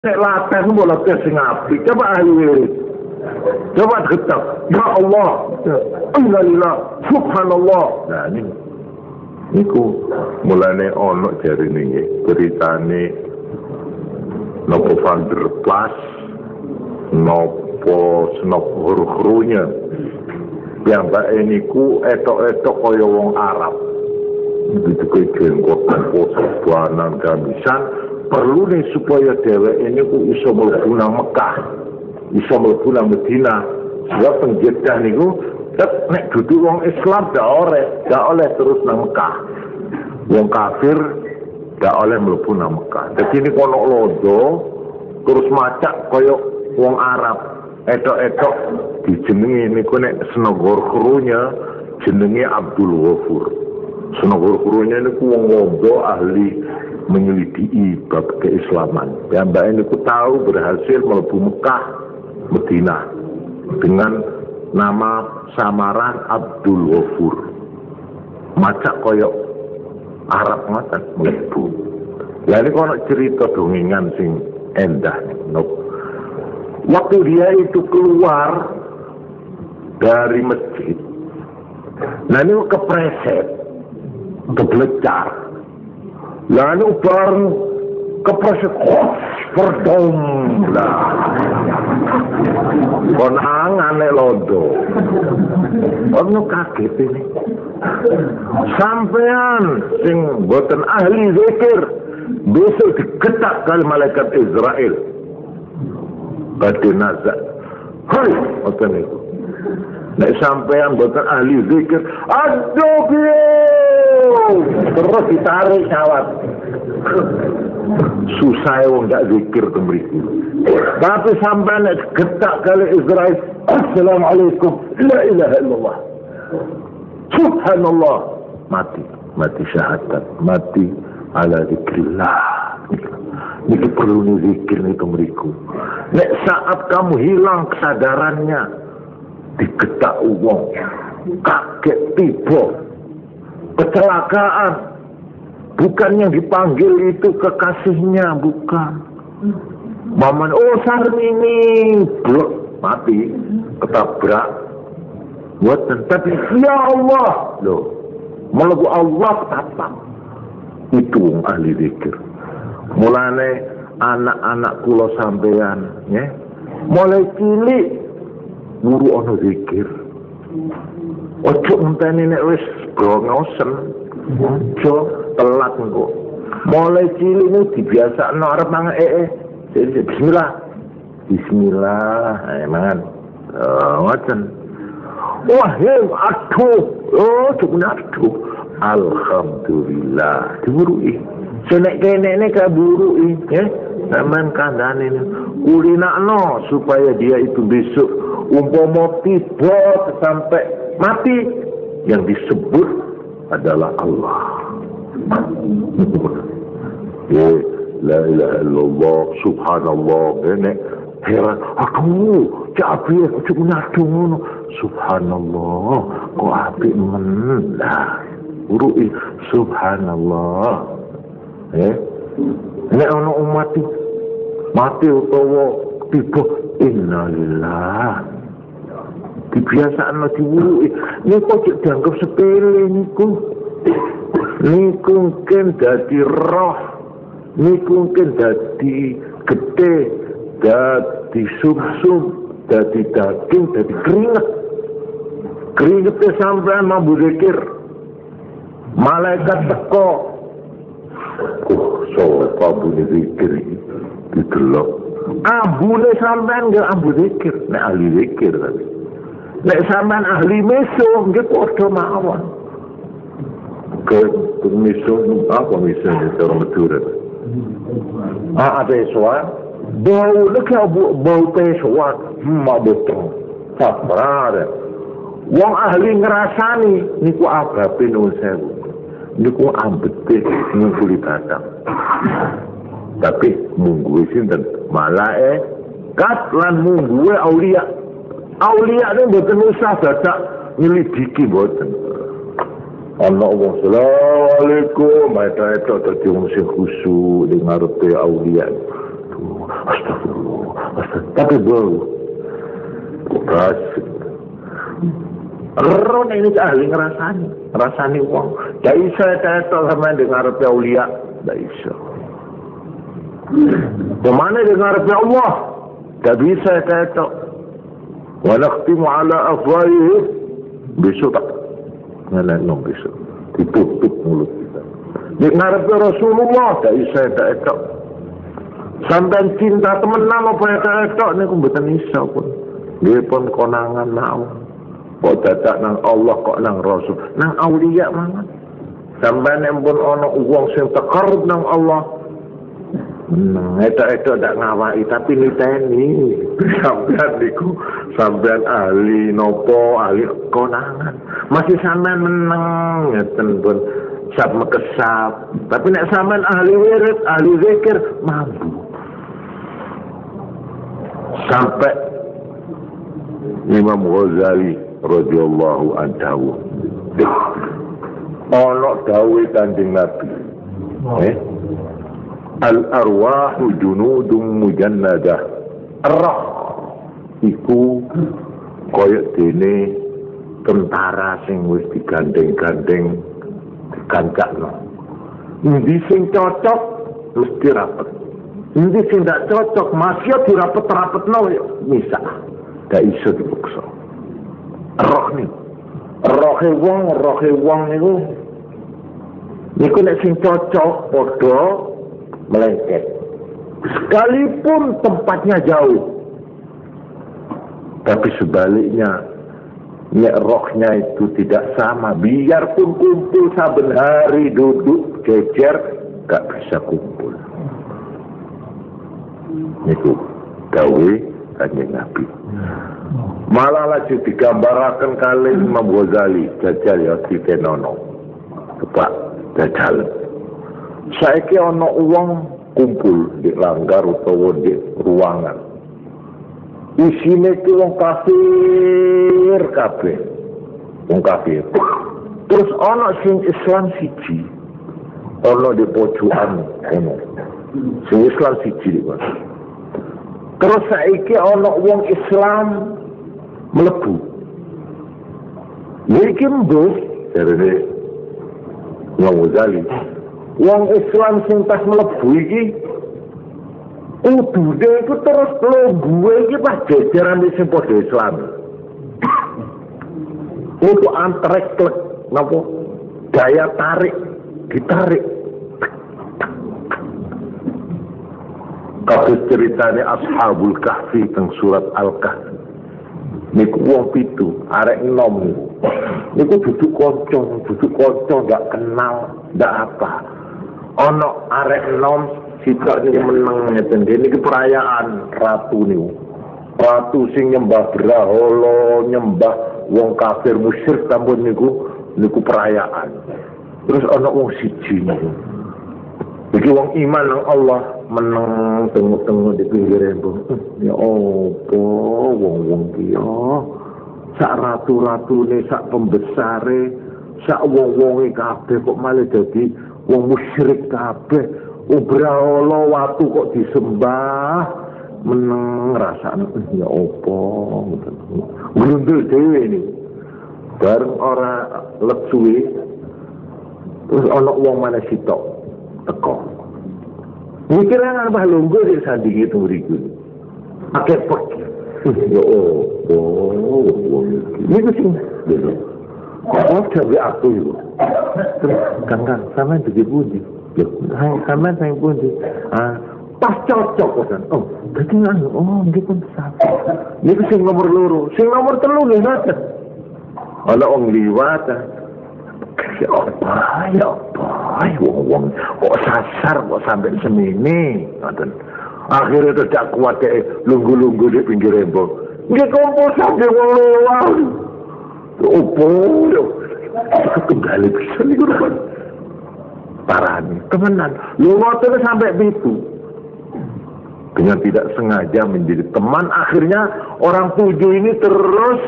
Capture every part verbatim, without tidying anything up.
Nek latih mau latih sing apik, coba ahli wirid. Coba getak, ya Allah, Alhamdulillah, Subhanallah. Nah ini, niku mulane ono jari nih beritane nopo Van der Plas, nopo senop huru-hurunya, yang mbak niku etok-etok kaya wong Arab. Begitu kaya jenggot, nopo sebuanan gamisan. Perlu nih supaya dewa ini ku iso mlebu nang Mekah, iso mlebu nang Madinah. Sebab penjedah niku nek dudu wong Islam gak oleh, gak oleh terus nang Mekah. Wong kafir gak oleh mlebu nang Mekah. Dadi ini kono londo terus macak kaya wong Arab. Etok-etok dijenengi niku nek senogor krunya jenenge Abdul Ghafur. Senogor krunya niku wong londo ahli menyelidiki bab keislaman. Ya mbak ini ku tahu berhasil melebu Mekah, Madinah dengan nama samaran Abdul Ghafur. Macak koyok Arab ngoten melebu. Lah ini kono cerita dongengan sing endah nih. Waktu dia itu keluar dari masjid, nah ini kepreset, kebelecar. Lalu bareng kepreset perdom lah. Kon angane londo. Ono kaget ini. Sampean sing boten ahli zikir besok diketak kali malaikat Israel. Badhe nazak. Hai, ngoten niku. Nek sampean boten ahli zikir, aduh piye? Terus ditarik nyawat. Susah wong gak zikir kemriki. Tapi sampai nek getak kali Israel, Assalamualaikum, la ilaha illallah, Subhanallah, mati, mati syahadat, mati ala zikrillah. Ini perlu zikir nih kemriku. Nek saat kamu hilang kesadarannya, digetak wong, kaget tiba, kecelakaan. Bukan yang dipanggil itu kekasihnya, bukan. Maman, oh Sarmini, blok, mati, ketabrak. Buatan, tapi ya Allah, loh, melebu Allah tatap. Itu ahli zikir. Mulane anak-anak kula sampean, ya, mulai cilik guru ono zikir. Ojo ngenteni nek wis brongosen. Ojo telat engko. Mulai cilik ini dibiasakno arep mangan ee. Jadi bismillah. Bismillah, ae mangan. Oh, ngoten. Wah, aduh. Oh, cuma aduh. Alhamdulillah. Diburui. Senek kene ne kaburui, ya. Sampean kandhane kulinakno supaya dia itu besok umpama tiba sampai mati yang disebut adalah Allah. Ya, la ilaha illallah, subhanallah. Ini heran. Aduh, cabai aku cuma ngono. Subhanallah, kok apik men lah. Urui subhanallah. Eh, nek ana umat mati utawa tiba innalillah. Kebiasaan masih buruk. Ini kok dianggap sepele niku. Niku mungkin jadi roh. Niku mungkin jadi gede. Jadi sum-sum. Jadi daging. Jadi keringet. Keringetnya sampai mampu zikir. Malaikat teko. Oh, so kabune zikir ini. Didelok. Ambune sampean nggak ambu zikir. Nek ahli zikir tadi. Nek sampean ahli meso nggih padha mawon. Ke meso apa meso cara Madura. Ah ada soal. Bau lek bau pesoan, mabutong. Sabar. Wong ahli ngrasani niku ababe nuwun sewu. Niku ambete ning kulit batang. Tapi mungguwe sinten? Malaikat lan mungguwe aulia. Aulia itu mboten usah dadak nyelidiki mboten. Ana wong Assalamualaikum, eta-eta dadi wong sing khusyuk ning ngarepe aulia. astagfirullah, astagfirullah. Tapi bau. Kasih. Ron ini ahli ngerasani, ngerasani uang. Tidak bisa tetok sama dengan Rabbi Aulia, tidak bisa. Kemana dengan Rabbi Allah? Tidak bisa tetok. Wa nakhtimu ala afwahihim. Besok tak? Ngeleng besok. Ditutup mulut kita. Dengan Rabbi Rasulullah, tidak bisa tetok. Sampai cinta temenan apa yang tetok ini kumbetan isa pun. Dia pun konangan naon. Kok dadak nang Allah kok nang Rasul nang aulia mangan sampeyan pun ana wong sing tekarep nang Allah nang eta-eta dak ngawaki tapi niteni sampeyan niku sampeyan ahli nopo ahli konangan masih sampeyan meneng ngeten pun sab mekesap tapi nek sampeyan ahli wirid ahli zikir mampu sampai Imam Ghazali radhiyallahu anhu ana dawuh Kanjeng Nabi eh al arwahu junudun mujannadah roh iku kaya dene tentara sing wis digandeng-gandeng dikancakno endi sing cocok mesti rapet endi sing ndak cocok masih dirapet-rapetno misah gak iso dipaksa roh nih, rohe wong, rohe wong itu, niku nek sing cocok, podo melengket. Sekalipun tempatnya jauh, tapi sebaliknya, nek rohnya itu tidak sama. Biarpun kumpul saben hari duduk jejer, gak bisa kumpul. Niku gawe Kanjeng Nabi. Malah lagi digambarakan kali Imam Ghazali jajal ya ditenono Pak jajal saiki ana uang kumpul di langgar utawa di ruangan isine ki wong kafir kabeh wong kafir terus ana sing Islam siji ana di pojokan kono sing Islam siji iki terus saiki ana wong Islam melebu. Iki mbus dari Imam Ghazali. Wong Islam sing tas melebu iki udune iku terus lungguhe iki pas jejeran sing padha Islam. Itu antrek klek napa? Daya tarik, ditarik. Kabeh ceritane Ashabul Kahfi teng surat Al-Kahfi. Niku wong pitu, arek enom niku. Niku duduk kanca, duduk kanca gak kenal, ndak apa. Ana arek enom sitok niku meneng ngeten. Niki perayaan ratu niku. Ratu sing nyembah Brahala, nyembah wong kafir musyrik tampun niku niku perayaan. Terus ana wong siji niku. Iki wong iman nang Allah meneng tengok-tengok di pinggir embung. Ya apa wong-wong ki ya. Sak ratu-ratune, sak pembesare, sak wong-wonge kabeh kok malah dadi wong musyrik kabeh. Brahala watu kok disembah. Meneng ngrasakne ya apa ngoten. Grundul dhewe ini. Bareng ora let suwe. Terus ana wong mana sitok teko. Mikirnya nambah lungguh di sanding itu beriku. Pakai pergi. Ya oh, oh, ini kesini. Oh, cabai aku itu. Terus, kang-kang, sama yang jadi bundi. Sama yang bundi. Ah, pas cocok kan. Oh, jadi nggak. Oh, ini pun satu. Ini kesini nomor loro. Sing nomor telu nih nggak. Ada orang liwat. Ya apa, ya apa, wong-wong kok sasar kok sampai semini, akhirnya tidak kuat deh, lunggu-lunggu di pinggir embong, nggak kumpul sampai wong luar, opo, kembali bisa nih kurban, parah nih, temenan, lu ngotot sampai itu, dengan tidak sengaja menjadi teman, akhirnya orang tujuh ini terus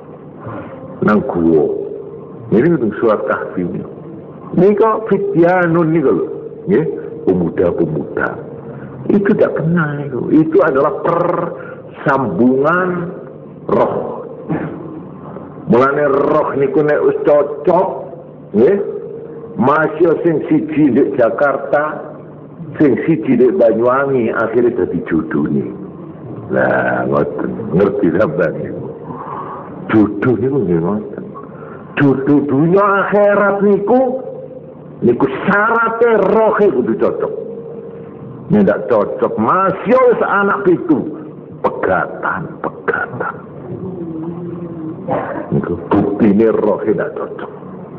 nang gua. Ini untuk surat Kahfi ini. Ini kok fityanun ini kalau, ya, pemuda-pemuda. Itu tidak kenal itu. Itu adalah persambungan roh. Mulane roh niku nek wis cocok, nggih. Masih sing siji di Jakarta, sing siji di Banyuwangi, akhirnya dadi judune. Lah, ngoten, ngerti sampeyan niku. Jodoh niku nggih ngoten. Jodoh dunia akhirat niku niku syaratnya rohe kudu cocok. Nek ndak cocok, masih wis anak pitu, pegatan, pegatan. Niku buktine rohe ndak cocok.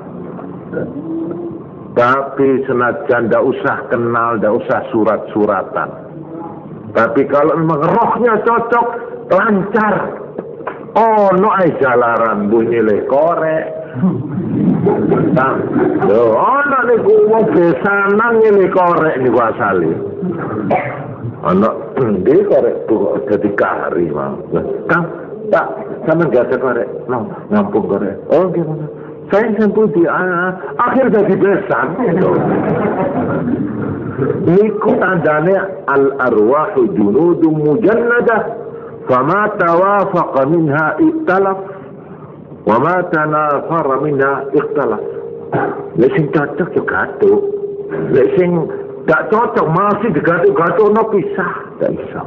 Tapi senajan ndak usah kenal, ndak usah surat-suratan. Tapi kalau memang rohnya cocok, lancar. Oh, no ay jalaran bunyi le korek. Nah, oh, no nih gua besanang le korek nih gua asali. Anak di korek tuh jadi kari bang. Kang, tak sama gak ada korek, no, ngampung korek. Oh gimana? Saya sentuh di uh, akhir jadi besan. Niku tandanya al arwahu junudum mujannadah. فما توافق منها اختلف وما تنافر منها اختلف. Lek sing cocok yo gaduh, lek sing gak cocok masih digaduh-gaduh no pisah, gak iso.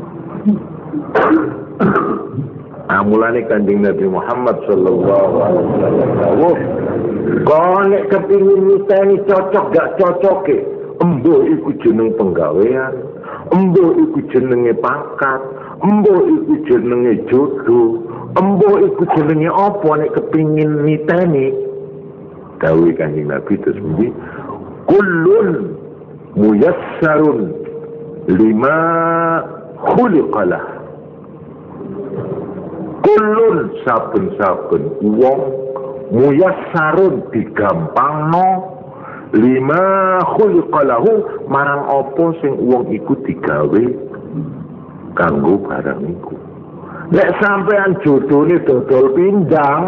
Amulane Kanjeng Nabi Muhammad sallallahu alaihi wasallam. Kok nek kepingin miteni cocok gak cocoke, embo iku jeneng penggawean, embo iku jenenge pangkat, embo iku jenenge jodoh, embo iku jenenge apa nek kepingin miteni. Dawuh Kanjeng Nabi tersebut, kullun muyassarun lima khuliqalah. Kullun saben-saben wong muyassarun digampangno lima khuliqalahu marang apa sing wong iku digawe kanggo barang iku. Nek sampean jodone dodol pindang,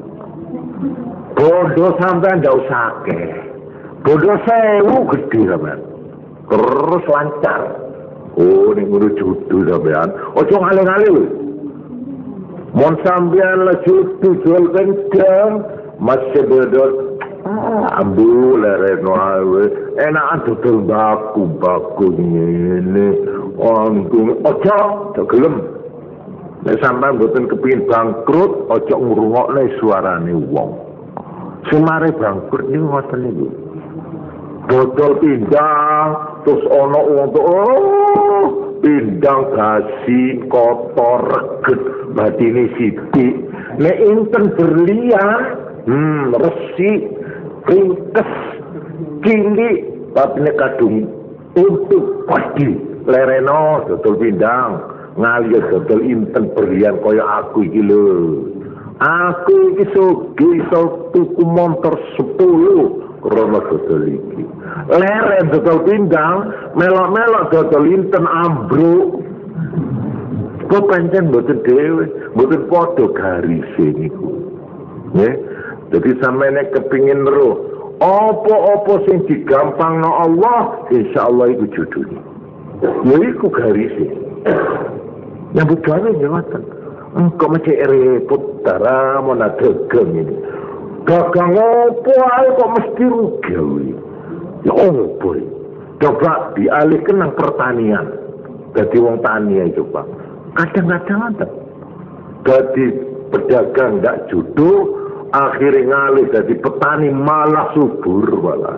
bodoh sampean ndak usah akeh. Bodoh sewu gede sampean. Terus lancar. Oh, ning ngono jodoh sampean. Ojo ngale-ngale. Mon sampean la jodoh jual pindang, masih bodoh. Ah, ambu lereno awe. Enak dodol baku-baku ngene. Untung ojo ojo gelem. Nek sampean mboten kepengin bangkrut, ojo ngrungokne suarane wong. Sing mare bangkrut niku ngoten niku. Dodol pindang terus ana wong tuh oh, pindang gasin kotor reget batine sithik. Nek inten berlian, hmm resik, ringkes, cilik, tapi nek kadung untuk pasti lereno dodol pindang ngali dodol inten berlian kaya aku iki lho. Aku iki sugih iso tuku motor sepuluh krana dodol iki. Leren dodol pindang, melok-melok dodol inten ambruk. Kok pancen mboten dhewe, mboten padha garise niku. Nggih. Jadi sampe nek kepingin roh, apa-apa sing digampangno Allah, insyaallah iku judune. Ya iku garise. Nyambut gawe ngoten. Engkau mesti repot tara mana dagang ini. Dagang apa ae kok mesti rugi. Ya apa iki? Coba dialihkan nang pertanian. Dadi wong tani ae coba. Kadang-kadang ada. Dadi pedagang ndak jodoh, akhirnya ngalih dadi petani malah subur malah.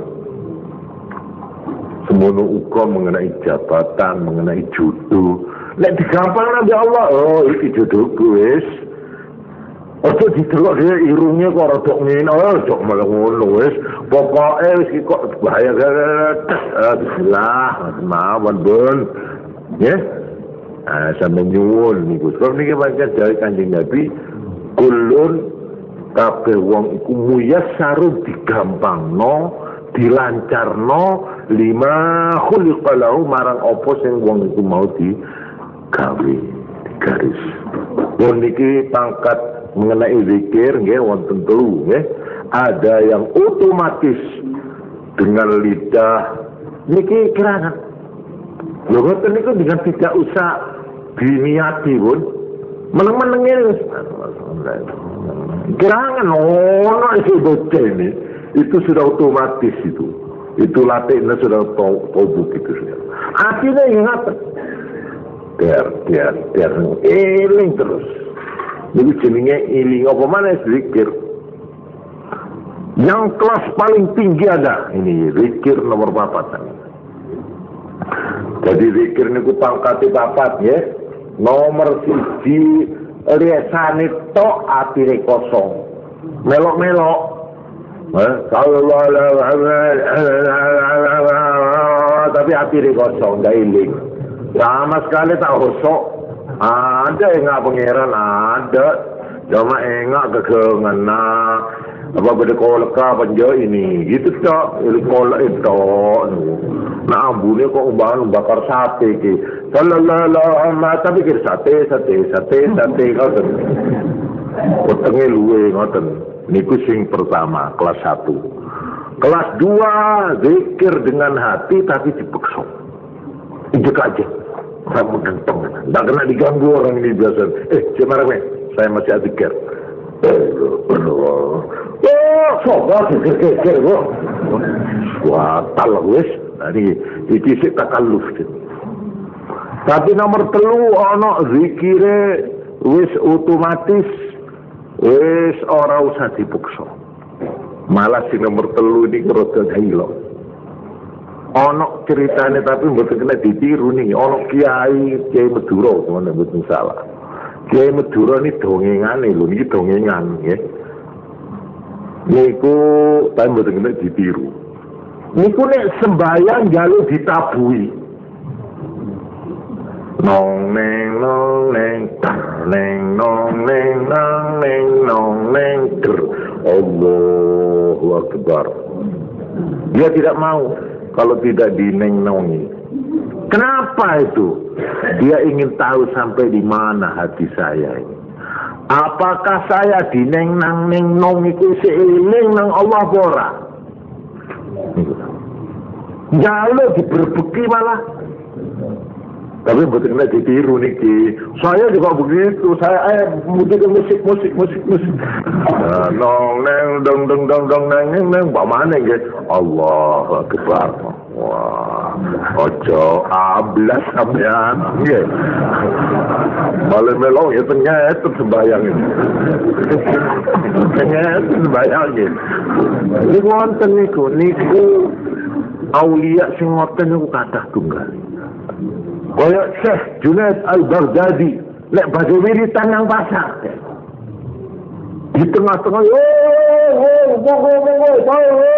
Semono uga mengenai jabatan, mengenai jodoh. Nek digampang nabi Allah, oh iki jodohku wis. Ojo didelok dhewe irunge kok rada ngene, oh ojo malah ngono wis. Pokoke wis kok bahaya bismillah, mawon bon. Nggih. Ah sampe nyuwun niku. Kok niki pancen dari Kanjeng Nabi, kulun kabeh wong iku muyassarun digampangno, dilancarno lima khuliqalahu marang apa sing wong iku mau di gawe garis. Pun niki pangkat mengenai zikir nggih wonten telu nggih. Ada yang otomatis dengan lidah niki kirana Lho ngoten niku dengan tidak usah diniati pun meneng-meneng ini gerangan ono isi bocah ini itu sudah otomatis itu itu latihnya sudah tobuk itu sudah artinya ingat der der der eling terus jadi jenenge iling apa mana zikir yang kelas paling tinggi ada ini zikir nomor papat. Jadi zikir niku pangkate papat ya. Nomor siji riasane tok atine kosong. Melok-melok. Eh, sallallahu tapi atine kosong, ndak iling. Sama sekali tak hosok. Ada yang nggak pangeran ada. Cuma enggak kegengan nah. Apa beda kolaka penjauh ini gitu tak kolak itu nah ambune kok umbahan bakar sate ki sallallahu tapi kira sate sate sate sate ngoten utenge luwe ngoten niku sing pertama kelas satu. Kelas dua zikir dengan hati tapi dipeksa ijek aja sama ganteng nggak kena diganggu orang ini biasa eh cemara saya masih zikir oh, sobat kekeh kok. Wah, tal wis. Tadi iki sik takalluf. Tapi nomor telu ana zikire wis otomatis wis ora usah dipaksa. Malah si nomor telu iki rada hilo. Ana ceritane tapi mboten kena ditiru nih. Ana kiai Kiai Madura ngono mboten salah. Kiai Madura ini dongengane lho, niki dongengan nggih. Niku tapi mboten kena ditiru. Niku nek sembayang njaluk ditabui. Nong neng nong neng neng nong neng nong neng nong neng ter. Allahu Akbar. Dia tidak mau kalau tidak dineng-nongi. Kenapa itu? Dia ingin tahu sampai di mana hati saya ini. Apakah saya dineng nang neng nong itu seiling nang Allah ora? Jaluk diberbeki malah. Tapi betul kena ditiru niki. Saya juga begitu. Saya eh musik musik musik musik musik. Nah, nong neng dong dong dong dong neng neng neng. Bagaimana gitu? Allah Akbar. Wah, ojo ablas sampean. Nggih. Malah melong ya ternyata sembayang ini. Ternyata sembayang ini. Niku wonten niku niku aulia sing ngoten niku kathah tunggal. Kaya Syekh Junaid Al-Baghdadi lek badhe wiritan nang pasar. Di tengah-tengah oh oh monggo monggo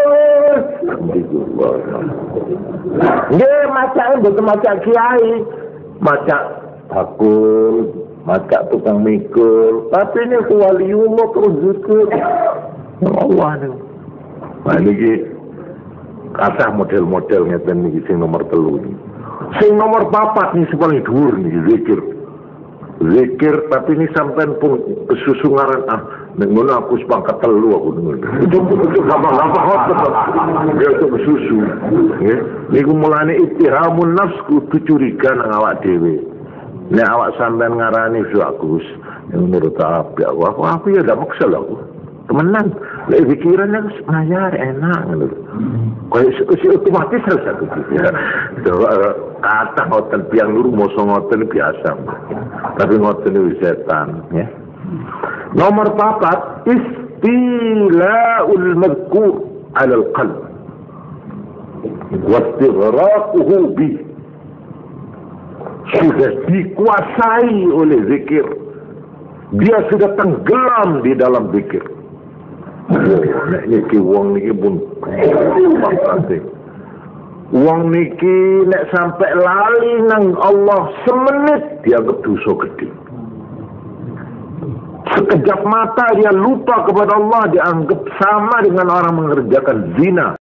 nggih macake mboten macak kiai, macak bakul, macak tukang mikul, tapi ini waliullah terus zikir. Allah niku. Nah niki kathah model-model ngeten niki sing nomor telu niki. Sing nomor papat nih paling dhuwur nih zikir. Zikir tapi ini sampean pun kesusungaran ah nek ngono aku sepangkat telu aku ngono. Itu itu gampang-gampang hotel. Dia itu kesusu. Nggih. Niku mulane ittihamun nafs kudu curiga nang awak dhewe. Nek awak sampean ngarani su aku menurut aku aku aku ya ndak maksal aku. Temenan, lek pikirannya ngajar enak ngono. Kayak si otomatis harus aku pikir. Kata hotel piang nur moso ngoten biasa. Tapi ngoten itu setan, ya. Nomor papat istilaul madhkur 'ala al-qalb. Wa istighraquhu bi. Sudah dikuasai oleh zikir. Dia sudah tenggelam di dalam zikir. Nek niki wong niki pun wong niki nek sampai lali nang Allah semenit dianggap dosa gede. Sekejap mata dia lupa kepada Allah dianggap sama dengan orang mengerjakan zina.